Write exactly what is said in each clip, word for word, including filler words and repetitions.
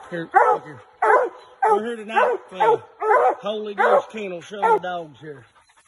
Here, look here. We're here tonight for the Holy Ghost Kennel showing the dogs here.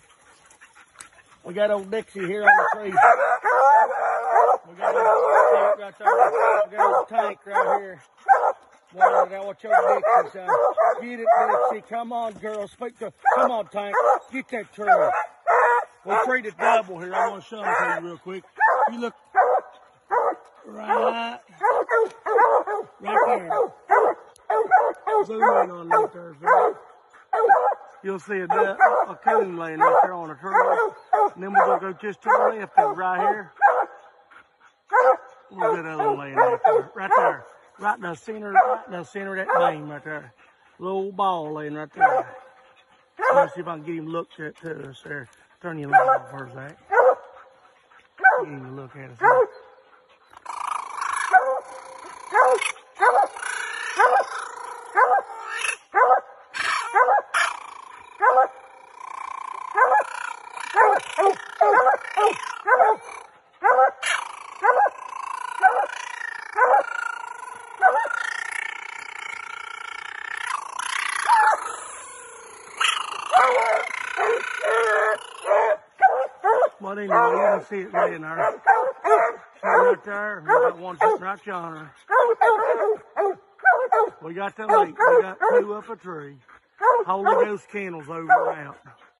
We got old Dixie here on the tree. We got old tank right there. We got old tank right here. Well, now watch your Dixie, son. Get it, Dixie. Come on, girl. Speak to. Come on, Tank. Get that tree. We treated double here. I want to show them to you real quick. You look right, right there. Zoom in on right there, son. You'll see a, a coon laying right there on a tree. And then we're going to go just to the left of it right here. Look at that other one laying right there. Right there. Right in the center, right in the center of that beam right there. Little ball laying right there. Let's see if I can get him to look at to us there. Turn your light off first, Zach. Get him to look at us. There. Well, anyway, you can see it laying there. Right there. We got one sitting right yonder. We got the link. We got two up a tree. Holy Ghost Kennels over and out.